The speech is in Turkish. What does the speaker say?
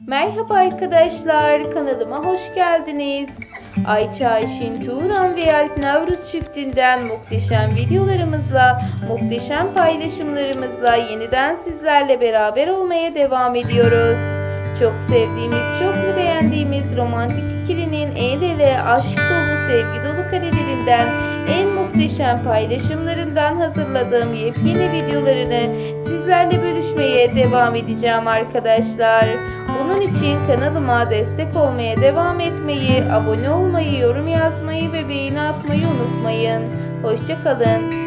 Merhaba arkadaşlar, kanalıma hoş geldiniz. Ayça Ayşin Turan ve Alp Navruz çiftinden muhteşem videolarımızla, muhteşem paylaşımlarımızla yeniden sizlerle beraber olmaya devam ediyoruz. Çok sevdiğimiz, çok beğendiğimiz romantik ikilinin el ele aşk dolu, sevgi dolu karelerinden, en muhteşem paylaşımlarından hazırladığım yepyeni videolarını sizlerle bölüşmeye devam edeceğim arkadaşlar. Bunun için kanalıma destek olmaya devam etmeyi, abone olmayı, yorum yazmayı ve beğeni atmayı unutmayın. Hoşça kalın.